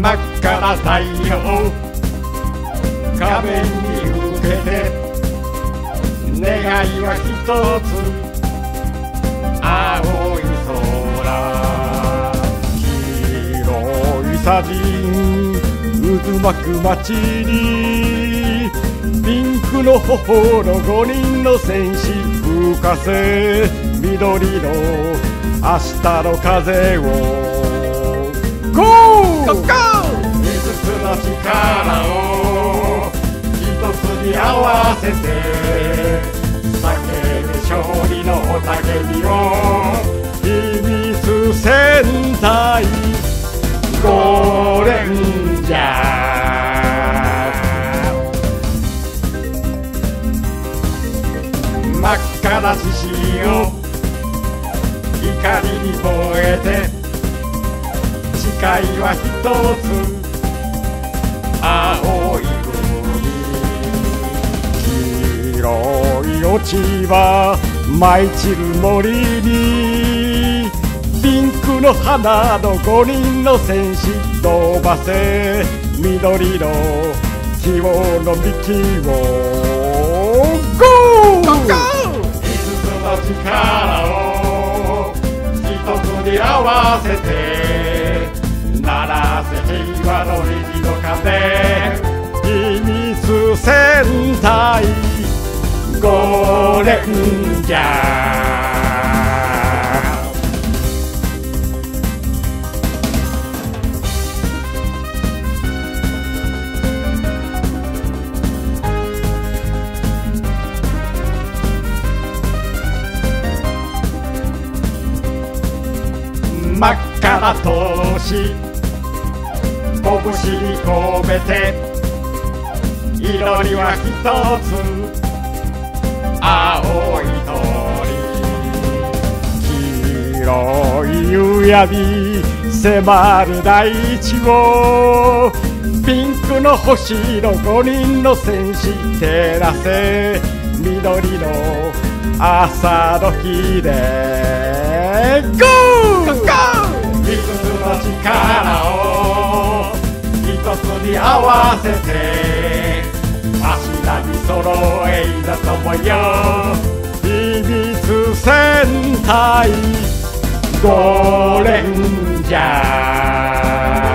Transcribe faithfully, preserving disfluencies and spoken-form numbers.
真っ赤な太陽画面に受けて願いは一つ青い空広い砂塵渦巻く街にピンクの頬の五人の戦士吹かせ緑の明日の風をゴーゴーゴー五つの力を一つに合わせて叫ぶ勝利の雄たけびを秘密戦隊ゴーレンジャー真っ赤な獅子を光に燃えて誓いは一つ青い海広い落ち葉舞い散る森にピンクの花の五人の戦士飛ばせ緑の希望の幹をゴーゴーゴー五つの力を一つに合わせて鳴らせ平和の虹の風秘密戦隊ゴーレンジャー真っ赤な闘志拳に込めて祈りは一つ青い鳥黄色い夕闇迫る大地をピンクの星の五人の戦士照らせ緑の朝の日でゴーゴーゴー五つの力を一つに合わせて足並み揃えいざともよ秘密戦隊ゴーレンジャー